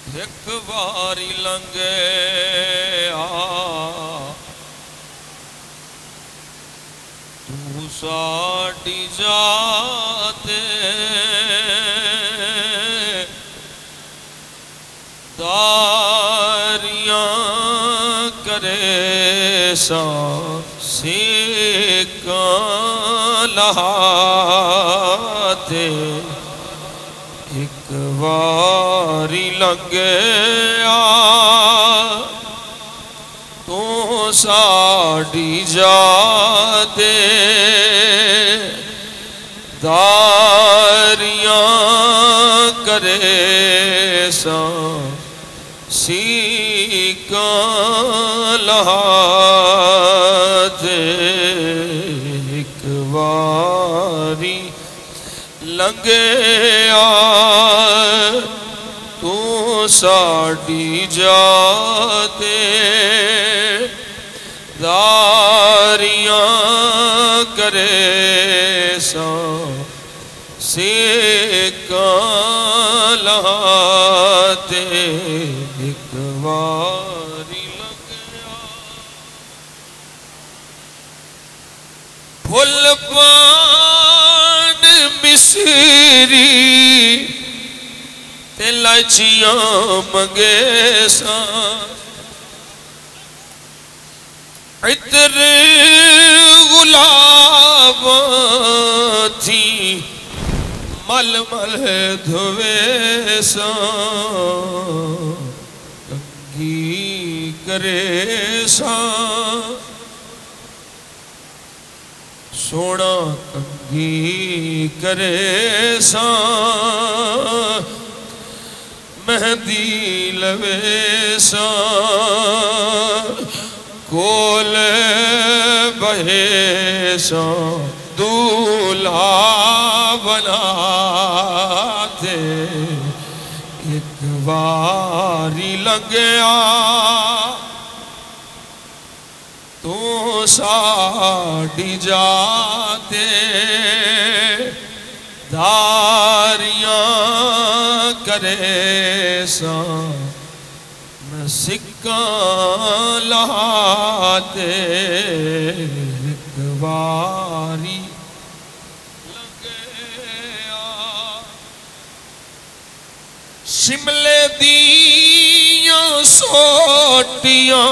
ایک باری لنگے تو ساڑی جاتے داریاں کرے سان سیکاں لہاتے ایک واری لنگے تو ساڑی جاتے داریاں کرے سان سیکاں لہاتے ایک واری لنگے تو ساڑی جاتے داریاں کرے سان سیکاں لہاتے ایک واری لنگیا پھل پان مصری تے لائچیاں منگے سان عطر گلاب تھی مل مل دھوے سان کنگھی کرے سان سونا کنگھی کرے سان مہندی لوے سان کول بہے سان دولہا بناتے ایک واری لنگیا تو ساڑی جاتے داریاں کرے سان سکاں لہاتے ایک واری لنگیا شملے دیاں سوٹیاں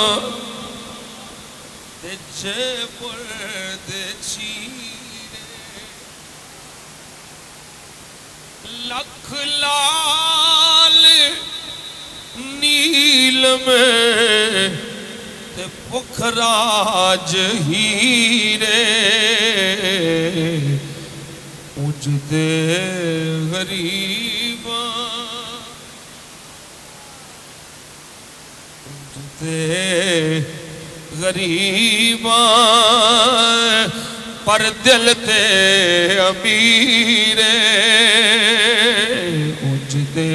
جے پردے چیرے لکھ لال نیل میں تے پکھراج ہیرے اجدے غریباں اجدے غریباں پر دل تے امیرے اجدے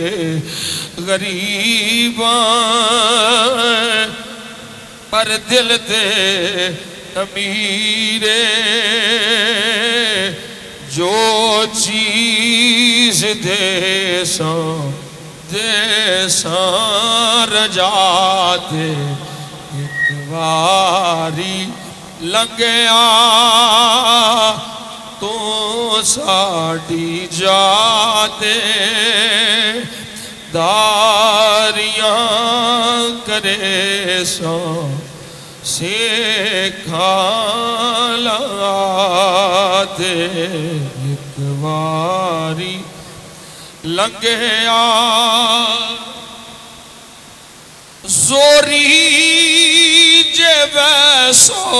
غریباں پر دل تے امیرے جو چیز دے سان رجاتے ایک واری لنگیا تو ساڑی جاتے داریاں کرے سان سیکاں لہاتے ایک واری لنگیا زوری جے ویسو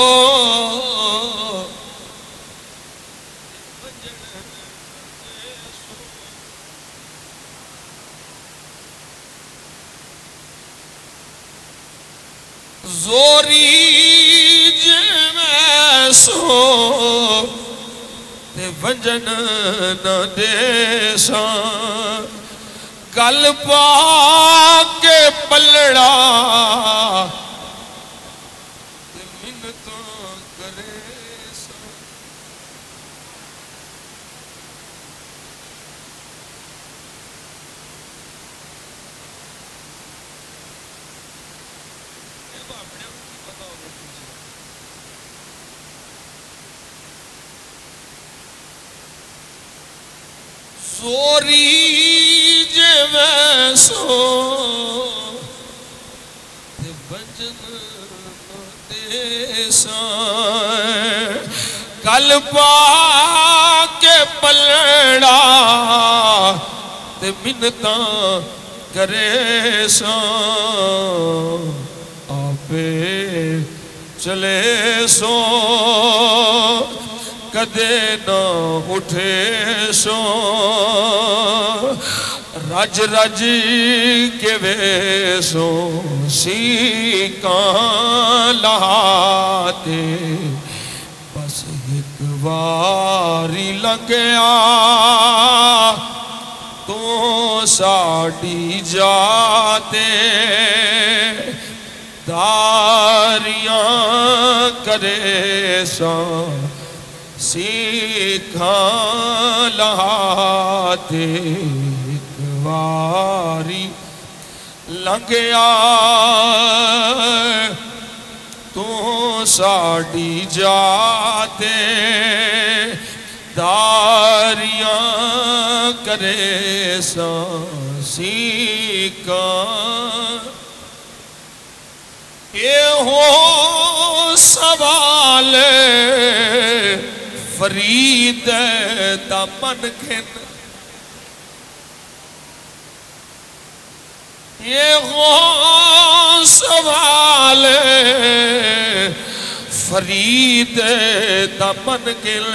زوری جے ویسو تے ونجن نہ دے سان گل پا کے پلڑا تے منتوں کرے سان زوری جویں سو تے بجن دیساں کل پا کے پلڑا تے منتاں کرے ساں آپے چلے سو کدے نہ اٹھے سو رج رج کے ویسو سیکاں لہاتے بس ایک واری لگیا تو ساڑی جاتے داریاں کرے ساں سیکھاں لہاتے ایک واری لنگیا تو ساڑی جاتے داریاں کرے ساں سیکھاں یہ ہو سوال فرید دا من کھن یہ ہو سوال فرید دا من کھن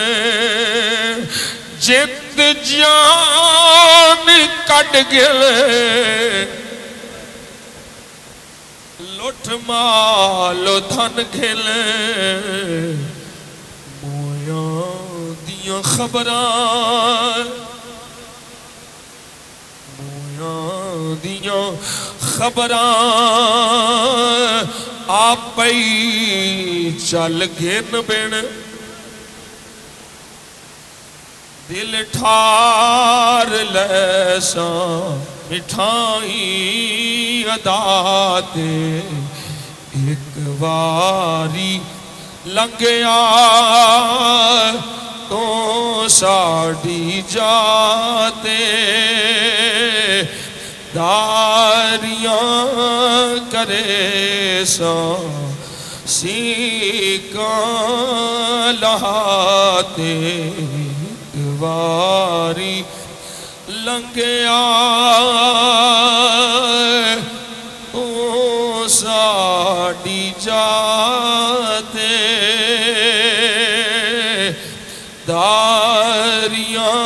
جند جان کٹ گلے لٹھ مالو دھن کھلے مویاں دیاں خبراں مویاں دیاں خبراں آپ ہی چل گھن بین دل ٹھار لیساں مٹھائی اداتے ایک واری لنگیا تو ساڑی جاتے داریاں کرے ساں سیکاں لہاتے ایک واری لنگیا تو ساڑی جاتے داریاں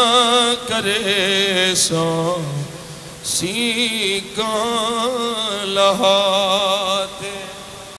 کرے ساں سیکاں لہاتے